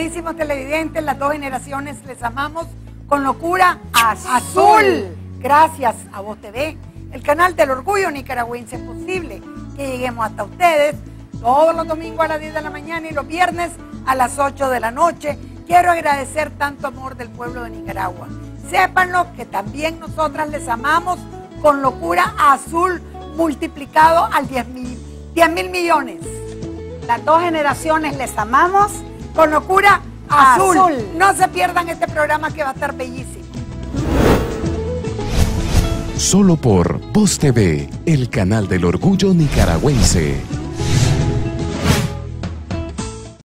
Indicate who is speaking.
Speaker 1: estimadísimos televidentes, las dos generaciones les amamos con locura azul. Gracias a Voz TV, el canal del orgullo nicaragüense. Es posible que lleguemos hasta ustedes todos los domingos a las 10 de la mañana y los viernes a las 8 de la noche. Quiero agradecer tanto amor del pueblo de Nicaragua. Sépanlo que también nosotras les amamos con locura azul multiplicado al 10 mil millones.
Speaker 2: Las dos generaciones les amamos
Speaker 1: con locura azul. No se pierdan este programa que va a estar bellísimo.
Speaker 3: Solo por Voz TV, el canal del orgullo nicaragüense.